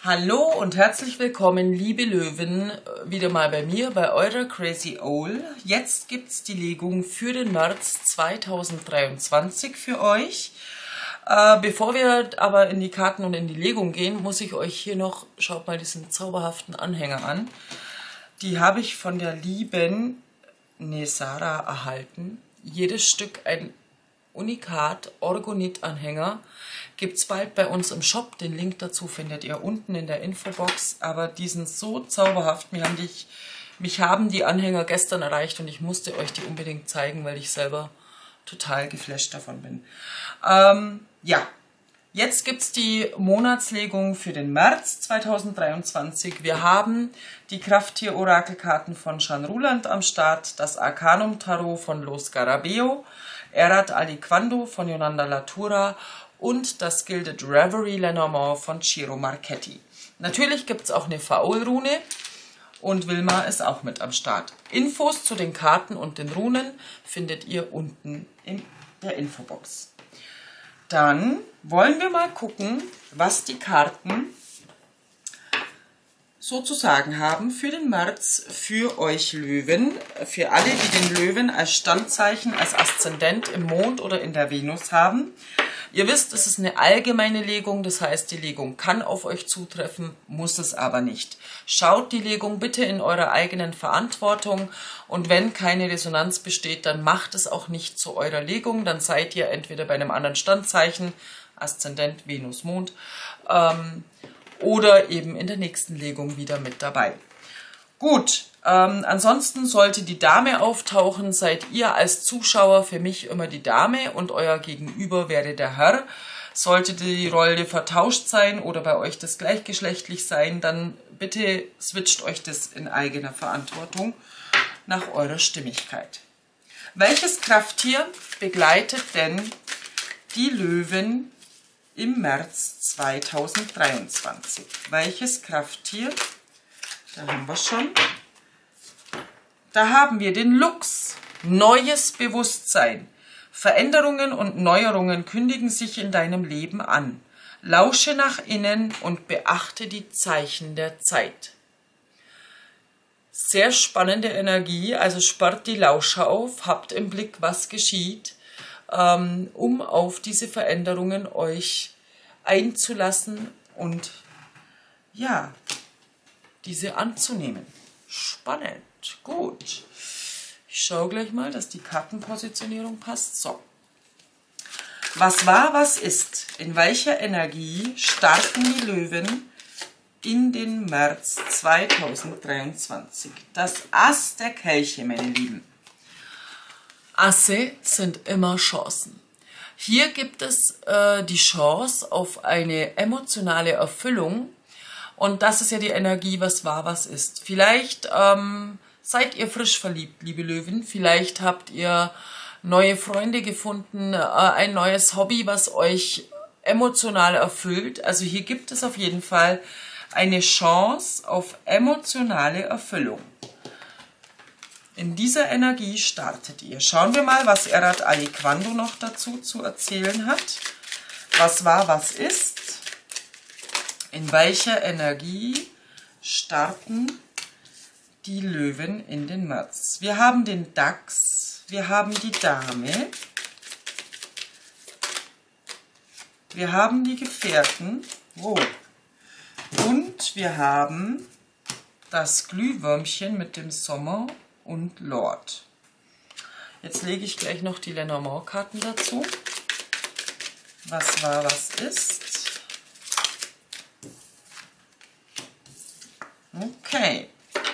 Hallo und herzlich willkommen, liebe Löwen, wieder mal bei mir, bei eurer Crazy Owl. Jetzt gibt es die Legung für den März 2023 für euch. Bevor wir aber in die Karten und in die Legung gehen, muss ich euch hier noch, schaut mal diesen zauberhaften Anhänger an. Die habe ich von der lieben Nesara erhalten. Jedes Stück ein Unikat Orgonit-Anhänger. Gibt es bald bei uns im Shop. Den Link dazu findet ihr unten in der Infobox. Aber die sind so zauberhaft. Mich haben die Anhänger gestern erreicht und ich musste euch die unbedingt zeigen, weil ich selber total geflasht davon bin. Ja, jetzt gibt es die Monatslegung für den März 2023. Wir haben die Krafttier-Orakelkarten von Shan Ruland am Start, das Arcanum-Tarot von Los Garabeo, Erat Aliquando von Yolanda Latura und das Gilded Reverie Lenormand von Ciro Marchetti. Natürlich gibt es auch eine Faul-Rune und Wilma ist auch mit am Start. Infos zu den Karten und den Runen findet ihr unten in der Infobox. Dann wollen wir mal gucken, was die Karten sozusagen haben für den März, für euch Löwen, für alle, die den Löwen als Standzeichen, als Aszendent im Mond oder in der Venus haben. Ihr wisst, es ist eine allgemeine Legung, das heißt, die Legung kann auf euch zutreffen, muss es aber nicht. Schaut die Legung bitte in eurer eigenen Verantwortung und wenn keine Resonanz besteht, dann macht es auch nicht zu eurer Legung, dann seid ihr entweder bei einem anderen Standzeichen, Aszendent, Venus, Mond, oder eben in der nächsten Legung wieder mit dabei. Gut, ansonsten sollte die Dame auftauchen, seid ihr als Zuschauer für mich immer die Dame und euer Gegenüber wäre der Herr. Sollte die Rolle vertauscht sein oder bei euch das gleichgeschlechtlich sein, dann bitte switcht euch das in eigener Verantwortung nach eurer Stimmigkeit. Welches Krafttier begleitet denn die Löwen im März 2023? Welches Krafttier? Da haben wir schon. Da haben wir den Luchs. Neues Bewusstsein. Veränderungen und Neuerungen kündigen sich in deinem Leben an. Lausche nach innen und beachte die Zeichen der Zeit. Sehr spannende Energie, also sperrt die Lauscher auf, habt im Blick, was geschieht, um auf diese Veränderungen euch einzulassen und ja, diese anzunehmen. Spannend, gut. Ich schaue gleich mal, dass die Kartenpositionierung passt. So. Was war, was ist? In welcher Energie starten die Löwen in den März 2023? Das Ass der Kelche, meine Lieben. Asse sind immer Chancen. Hier gibt es die Chance auf eine emotionale Erfüllung. Und das ist ja die Energie, was war, was ist. Vielleicht seid ihr frisch verliebt, liebe Löwen. Vielleicht habt ihr neue Freunde gefunden, ein neues Hobby, was euch emotional erfüllt. Also hier gibt es auf jeden Fall eine Chance auf emotionale Erfüllung. In dieser Energie startet ihr. Schauen wir mal, was Erat Aliquando noch dazu zu erzählen hat. Was war, was ist? In welcher Energie starten die Löwen in den März? Wir haben den Dachs, wir haben die Dame, wir haben die Gefährten und wir haben das Glühwürmchen mit dem Sommer und Lord. Jetzt lege ich gleich noch die Lenormand-Karten dazu. Was war, was ist? Okay,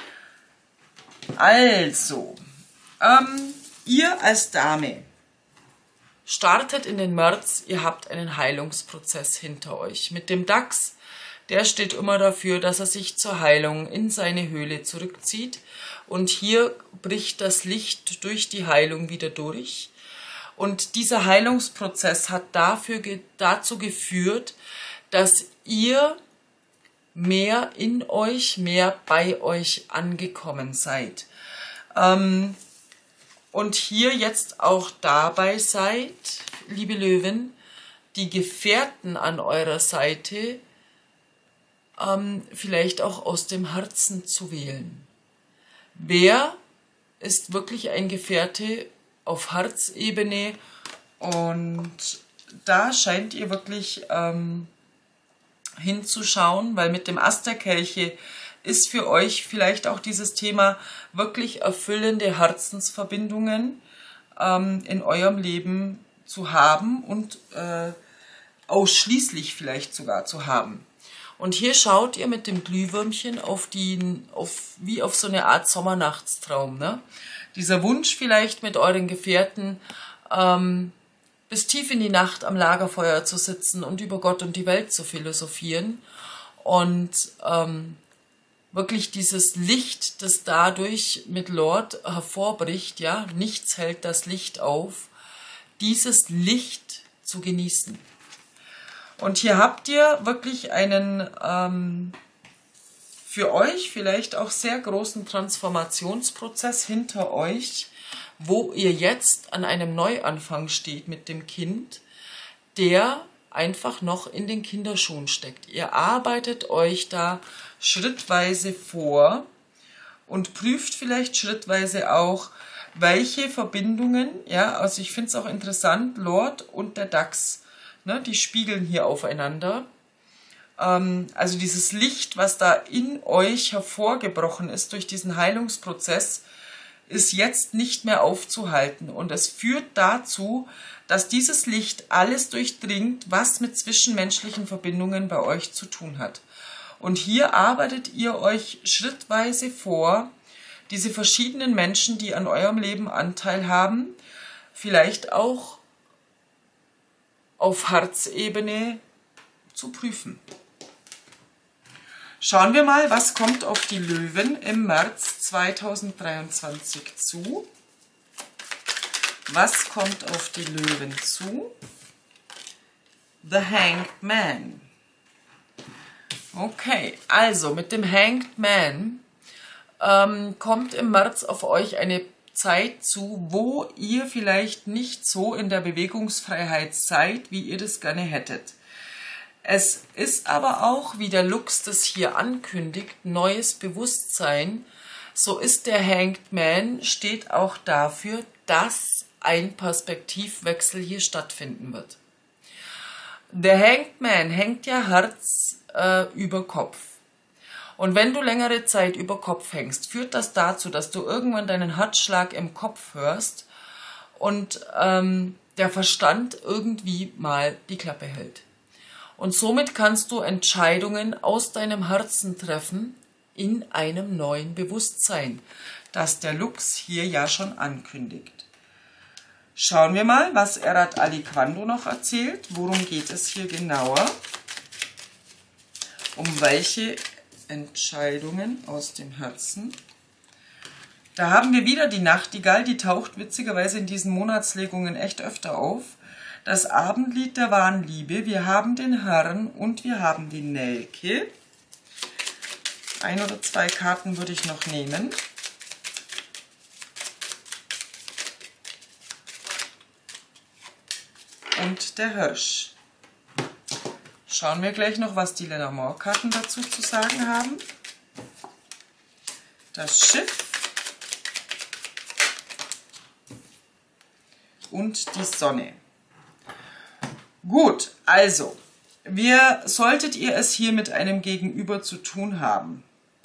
also, ihr als Dame startet in den März, ihr habt einen Heilungsprozess hinter euch. Mit dem Dachs, der steht immer dafür, dass er sich zur Heilung in seine Höhle zurückzieht und hier bricht das Licht durch die Heilung wieder durch. Und dieser Heilungsprozess hat dazu geführt, dass ihr mehr in euch, mehr bei euch angekommen seid. Und hier jetzt auch dabei seid, liebe Löwen, die Gefährten an eurer Seite vielleicht auch aus dem Herzen zu wählen. Wer ist wirklich ein Gefährte auf Herzebene? Und da scheint ihr wirklich hinzuschauen, weil mit dem Ass der Kelche ist für euch vielleicht auch dieses Thema wirklich erfüllende Herzensverbindungen in eurem Leben zu haben und ausschließlich vielleicht sogar zu haben. Und hier schaut ihr mit dem Glühwürmchen wie auf so eine Art Sommernachtstraum. Ne? Dieser Wunsch vielleicht mit euren Gefährten bis tief in die Nacht am Lagerfeuer zu sitzen und über Gott und die Welt zu philosophieren und wirklich dieses Licht, das dadurch mit Lord hervorbricht, ja, nichts hält das Licht auf, dieses Licht zu genießen. Und hier habt ihr wirklich einen für euch vielleicht auch sehr großen Transformationsprozess hinter euch, wo ihr jetzt an einem Neuanfang steht mit dem Kind, der einfach noch in den Kinderschuhen steckt. Ihr arbeitet euch da schrittweise vor und prüft vielleicht schrittweise auch, welche Verbindungen, ja, also ich finde es auch interessant, Lord und der Dachs, ne, die spiegeln hier aufeinander. Also dieses Licht, was da in euch hervorgebrochen ist durch diesen Heilungsprozess, ist jetzt nicht mehr aufzuhalten. Und es führt dazu, dass dieses Licht alles durchdringt, was mit zwischenmenschlichen Verbindungen bei euch zu tun hat. Und hier arbeitet ihr euch schrittweise vor, diese verschiedenen Menschen, die an eurem Leben Anteil haben, vielleicht auch auf Herzebene zu prüfen. Schauen wir mal, was kommt auf die Löwen im März 2023 zu. Was kommt auf die Löwen zu? The Hanged Man. Okay, also mit dem Hanged Man kommt im März auf euch eine Zeit zu, wo ihr vielleicht nicht so in der Bewegungsfreiheit seid, wie ihr das gerne hättet. Es ist aber auch, wie der Lux das hier ankündigt, neues Bewusstsein. So ist der Hanged Man, steht auch dafür, dass ein Perspektivwechsel hier stattfinden wird. Der Hanged Man hängt ja Herz über Kopf. Und wenn du längere Zeit über Kopf hängst, führt das dazu, dass du irgendwann deinen Herzschlag im Kopf hörst und der Verstand irgendwie mal die Klappe hält. Und somit kannst du Entscheidungen aus deinem Herzen treffen in einem neuen Bewusstsein, das der Lux hier ja schon ankündigt. Schauen wir mal, was Erat Aliquando noch erzählt. Worum geht es hier genauer? Um welche Entscheidungen aus dem Herzen? Da haben wir wieder die Nachtigall, die taucht witzigerweise in diesen Monatslegungen echt öfter auf. Das Abendlied der wahren Liebe, wir haben den Herrn und wir haben die Nelke. 1 oder 2 Karten würde ich noch nehmen. Und der Hirsch. Schauen wir gleich noch, was die Lenormand-Karten dazu zu sagen haben. Das Schiff. Und die Sonne. Gut, also, solltet ihr es hier mit einem Gegenüber zu tun haben,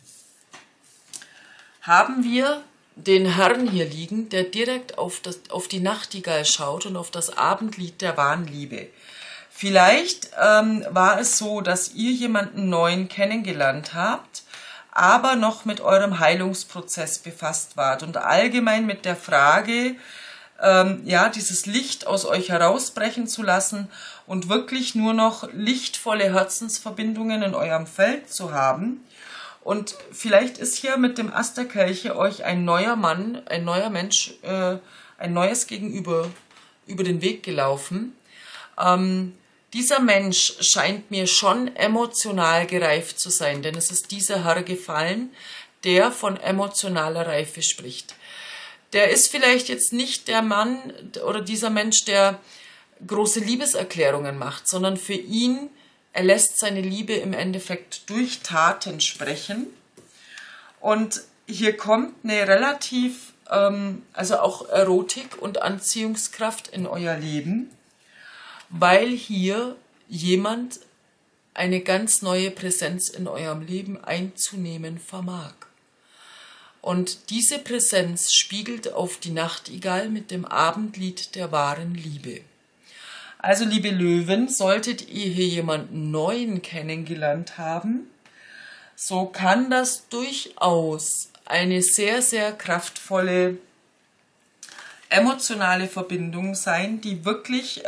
haben wir den Herrn hier liegen, der direkt auf die Nachtigall schaut und auf das Abendlied der wahren Liebe. Vielleicht war es so, dass ihr jemanden neuen kennengelernt habt, aber noch mit eurem Heilungsprozess befasst wart und allgemein mit der Frage, ja, dieses Licht aus euch herausbrechen zu lassen und wirklich nur noch lichtvolle Herzensverbindungen in eurem Feld zu haben. Und vielleicht ist hier mit dem Ass der Kelche euch ein neuer Mann, ein neuer Mensch, ein neues Gegenüber über den Weg gelaufen. Dieser Mensch scheint mir schon emotional gereift zu sein, denn es ist dieser Herr gefallen, der von emotionaler Reife spricht. Der ist vielleicht jetzt nicht der Mann oder dieser Mensch, der große Liebeserklärungen macht, sondern für ihn Er lässt seine Liebe im Endeffekt durch Taten sprechen. Und hier kommt eine relativ, also auch Erotik und Anziehungskraft in euer Leben, weil hier jemand eine ganz neue Präsenz in eurem Leben einzunehmen vermag. Und diese Präsenz spiegelt auf die Nachtigall mit dem Abendlied der wahren Liebe. Also, liebe Löwen, solltet ihr hier jemanden Neuen kennengelernt haben, so kann das durchaus eine sehr, sehr kraftvolle emotionale Verbindung sein, die wirklich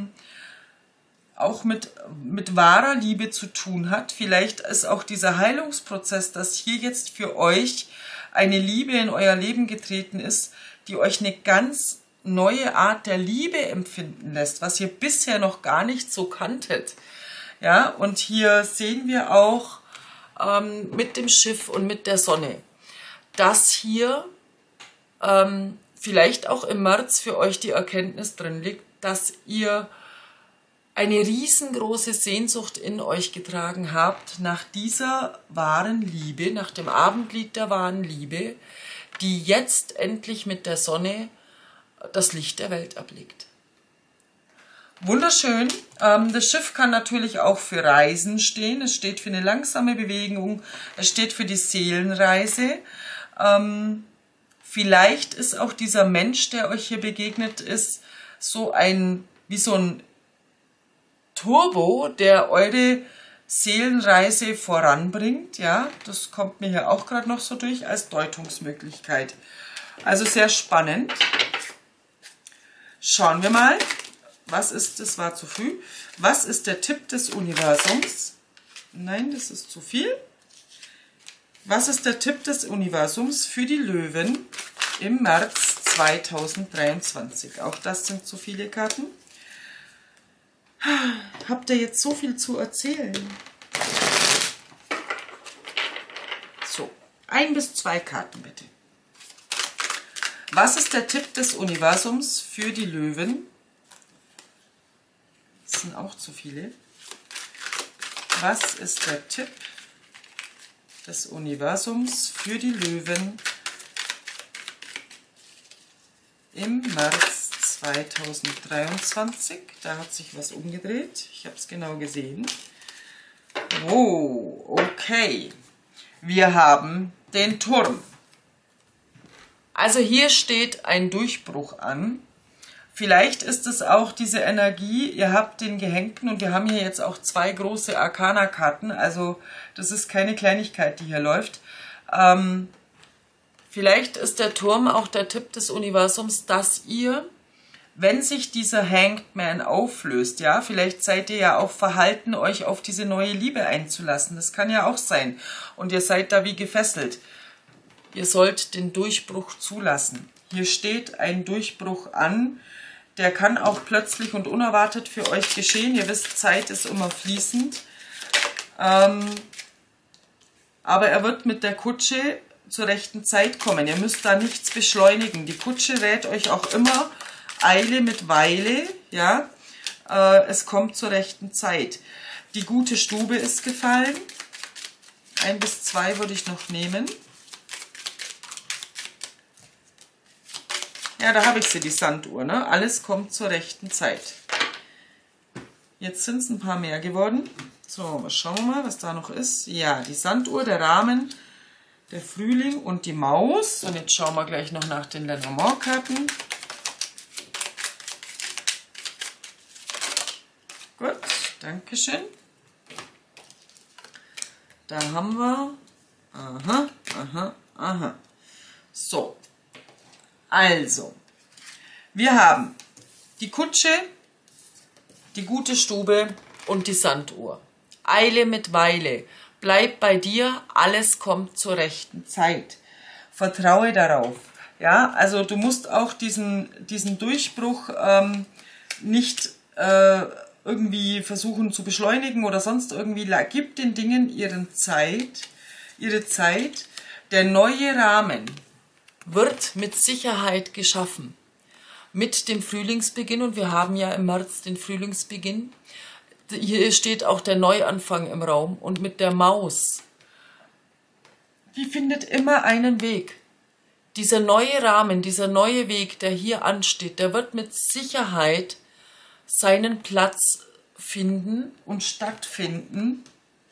auch mit wahrer Liebe zu tun hat. Vielleicht ist auch dieser Heilungsprozess, dass hier jetzt für euch eine Liebe in euer Leben getreten ist, die euch eine ganz neue Art der Liebe empfinden lässt, was ihr bisher noch gar nicht so kanntet. Ja, und hier sehen wir auch mit dem Schiff und mit der Sonne, dass hier vielleicht auch im März für euch die Erkenntnis drin liegt, dass ihr eine riesengroße Sehnsucht in euch getragen habt nach dieser wahren Liebe, nach dem Abendlied der wahren Liebe, die jetzt endlich mit der Sonne das Licht der Welt erblickt. Wunderschön. Das Schiff kann natürlich auch für Reisen stehen. Es steht für eine langsame Bewegung. Es steht für die Seelenreise. Vielleicht ist auch dieser Mensch, der euch hier begegnet ist, wie so ein Turbo, der eure Seelenreise voranbringt. Ja, das kommt mir hier auch gerade noch so durch als Deutungsmöglichkeit. Also sehr spannend. Schauen wir mal. Was ist, das war zu früh. Was ist der Tipp des Universums? Nein, das ist zu viel. Was ist der Tipp des Universums für die Löwen im März 2023? Auch das sind zu viele Karten. Habt ihr jetzt so viel zu erzählen? So, 1 bis 2 Karten bitte. Was ist der Tipp des Universums für die Löwen? Das sind auch zu viele. Was ist der Tipp des Universums für die Löwen im März 2023? Da hat sich was umgedreht. Ich habe es genau gesehen. Oh, okay. Wir haben den Turm. Also hier steht ein Durchbruch an. Vielleicht ist es auch diese Energie, ihr habt den Gehängten und wir haben hier jetzt auch 2 große Arcana-Karten, also das ist keine Kleinigkeit, die hier läuft. Vielleicht ist der Turm auch der Tipp des Universums, dass ihr, wenn sich dieser Hanged Man auflöst, ja, vielleicht seid ihr ja auch verhalten, euch auf diese neue Liebe einzulassen, das kann ja auch sein und ihr seid da wie gefesselt. Ihr sollt den Durchbruch zulassen. Hier steht ein Durchbruch an, der kann auch plötzlich und unerwartet für euch geschehen. Ihr wisst, Zeit ist immer fließend. Aber er wird mit der Kutsche zur rechten Zeit kommen. Ihr müsst da nichts beschleunigen. Die Kutsche rät euch auch immer Eile mit Weile. Ja? Es kommt zur rechten Zeit. Die gute Stube ist gefallen. 1 bis 2 würde ich noch nehmen. Ja, da habe ich sie, die Sanduhr. Ne? Alles kommt zur rechten Zeit. Jetzt sind es ein paar mehr geworden. So, schauen wir mal, was da noch ist. Ja, die Sanduhr, der Rahmen, der Frühling und die Maus. Und jetzt schauen wir gleich noch nach den Lenormand-Karten. Gut, Dankeschön. Da haben wir... Aha, aha, aha. So. Also, wir haben die Kutsche, die gute Stube und die Sanduhr. Eile mit Weile. Bleib bei dir, alles kommt zur rechten Zeit. Vertraue darauf. Ja, also du musst auch diesen Durchbruch nicht irgendwie versuchen zu beschleunigen oder sonst irgendwie. Gib den Dingen ihre Zeit. Der neue Rahmen wird mit Sicherheit geschaffen. Mit dem Frühlingsbeginn, und wir haben ja im März den Frühlingsbeginn, hier steht auch der Neuanfang im Raum. Und mit der Maus, die findet immer einen Weg. Dieser neue Rahmen, dieser neue Weg, der hier ansteht, der wird mit Sicherheit seinen Platz finden und stattfinden,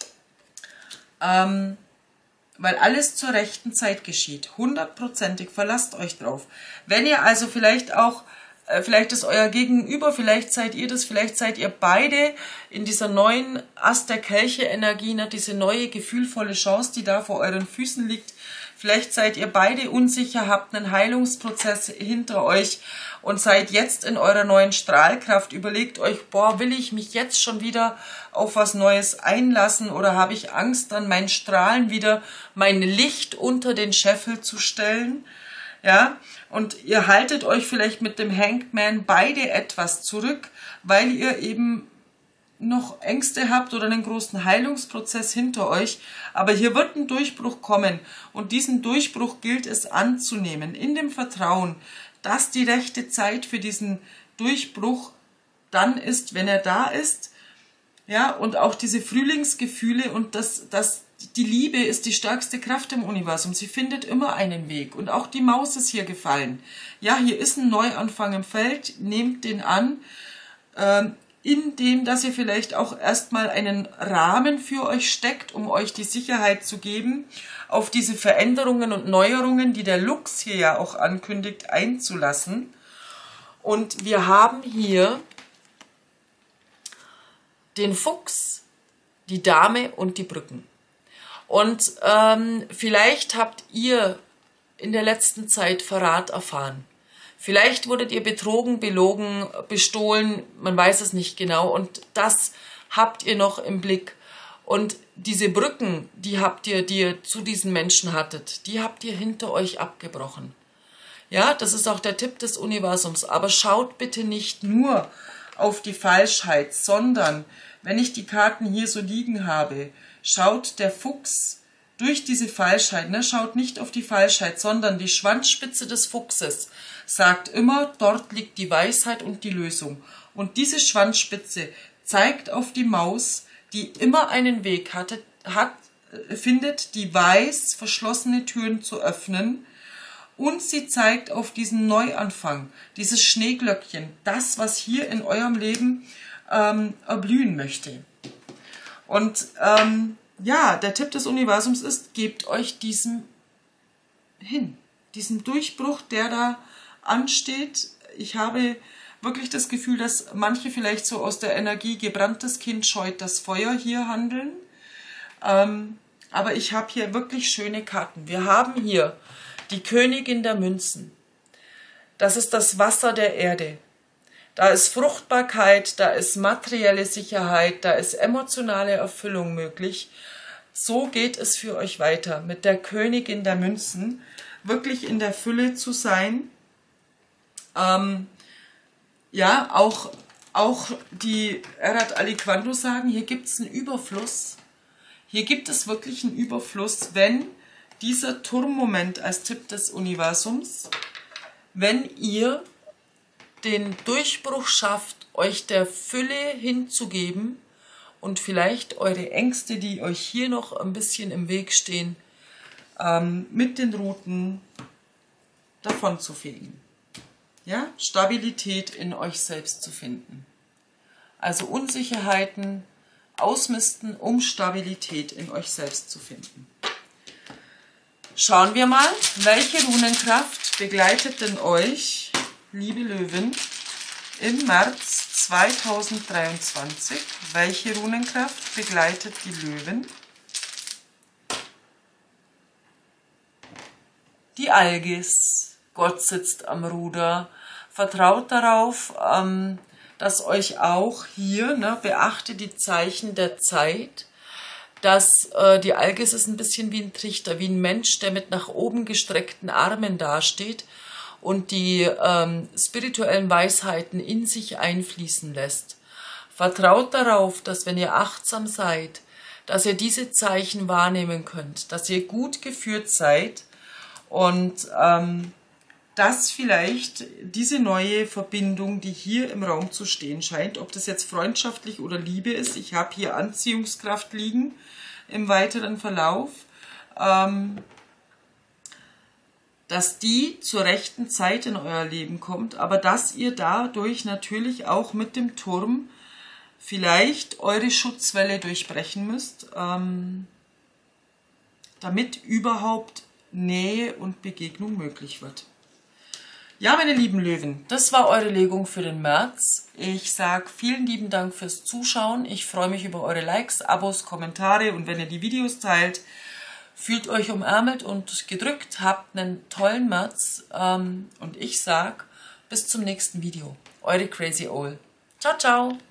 weil alles zur rechten Zeit geschieht. 100%ig, verlasst euch drauf. Wenn ihr also vielleicht auch, vielleicht ist euer Gegenüber, vielleicht seid ihr das, vielleicht seid ihr beide in dieser neuen Ast der Kelche-Energie, ne, diese neue gefühlvolle Chance, die da vor euren Füßen liegt. Vielleicht seid ihr beide unsicher, habt einen Heilungsprozess hinter euch und seid jetzt in eurer neuen Strahlkraft. Überlegt euch, boah, will ich mich jetzt schon wieder auf was Neues einlassen oder habe ich Angst, dann mein Strahlen wieder, mein Licht unter den Scheffel zu stellen? Ja, und ihr haltet euch vielleicht mit dem Hanged Man beide etwas zurück, weil ihr eben noch Ängste habt oder einen großen Heilungsprozess hinter euch, aber hier wird ein Durchbruch kommen und diesen Durchbruch gilt es anzunehmen, in dem Vertrauen, dass die rechte Zeit für diesen Durchbruch dann ist, wenn er da ist, ja, und auch diese Frühlingsgefühle und die Liebe ist die stärkste Kraft im Universum, sie findet immer einen Weg und auch die Maus ist hier gefallen. Ja, hier ist ein Neuanfang im Feld, nehmt den an, indem, dass ihr vielleicht auch erstmal einen Rahmen für euch steckt, um euch die Sicherheit zu geben, auf diese Veränderungen und Neuerungen, die der Lux hier ja auch ankündigt, einzulassen. Und wir haben hier den Fuchs, die Dame und die Brücken. Und vielleicht habt ihr in der letzten Zeit Verrat erfahren. Vielleicht wurdet ihr betrogen, belogen, bestohlen, man weiß es nicht genau. Und das habt ihr noch im Blick. Und diese Brücken, die ihr zu diesen Menschen hattet, die habt ihr hinter euch abgebrochen. Ja, das ist auch der Tipp des Universums. Aber schaut bitte nicht nur auf die Falschheit, sondern, wenn ich die Karten hier so liegen habe, schaut der Fuchs durch diese Falschheit, ne, schaut nicht auf die Falschheit, sondern die Schwanzspitze des Fuchses sagt immer, dort liegt die Weisheit und die Lösung. Und diese Schwanzspitze zeigt auf die Maus, die immer einen Weg findet, die weiß, verschlossene Türen zu öffnen. Und sie zeigt auf diesen Neuanfang, dieses Schneeglöckchen, das, was hier in eurem Leben erblühen möchte. Und ja, der Tipp des Universums ist, gebt euch diesem hin, diesem Durchbruch, der da ansteht. Ich habe wirklich das Gefühl, dass manche vielleicht so aus der Energie gebranntes Kind scheut das Feuer hier handeln. Aber ich habe hier wirklich schöne Karten. Wir haben hier die Königin der Münzen. Das ist das Wasser der Erde. Da ist Fruchtbarkeit, da ist materielle Sicherheit, da ist emotionale Erfüllung möglich. So geht es für euch weiter, mit der Königin der Münzen, wirklich in der Fülle zu sein. Ja, auch die Erat Aliquando sagen, hier gibt es einen Überfluss. Hier gibt es wirklich einen Überfluss, wenn dieser Turmmoment als Tipp des Universums, wenn ihr den Durchbruch schafft, euch der Fülle hinzugeben und vielleicht eure Ängste, die euch hier noch ein bisschen im Weg stehen, mit den Routen davon zu fegen. Ja? Stabilität in euch selbst zu finden. Also Unsicherheiten ausmisten, um Stabilität in euch selbst zu finden. Schauen wir mal, welche Runenkraft begleitet denn euch, liebe Löwen, im März 2023? Welche Runenkraft begleitet die Löwen? Die Algis. Gott sitzt am Ruder. Vertraut darauf, dass euch auch hier, ne, beachtet die Zeichen der Zeit, dass die Algis ist ein bisschen wie ein Trichter, wie ein Mensch, der mit nach oben gestreckten Armen dasteht und die spirituellen Weisheiten in sich einfließen lässt. Vertraut darauf, dass wenn ihr achtsam seid, dass ihr diese Zeichen wahrnehmen könnt, dass ihr gut geführt seid und dass vielleicht diese neue Verbindung, die hier im Raum zu stehen scheint, ob das jetzt freundschaftlich oder Liebe ist, ich habe hier Anziehungskraft liegen im weiteren Verlauf, dass die zur rechten Zeit in euer Leben kommt, aber dass ihr dadurch natürlich auch mit dem Turm vielleicht eure Schutzwelle durchbrechen müsst, damit überhaupt Nähe und Begegnung möglich wird. Ja, meine lieben Löwen, das war eure Legung für den März. Ich sage vielen lieben Dank fürs Zuschauen. Ich freue mich über eure Likes, Abos, Kommentare und wenn ihr die Videos teilt. Fühlt euch umärmelt und gedrückt, habt einen tollen März und ich sage bis zum nächsten Video. Eure Crazy Owl. Ciao, ciao!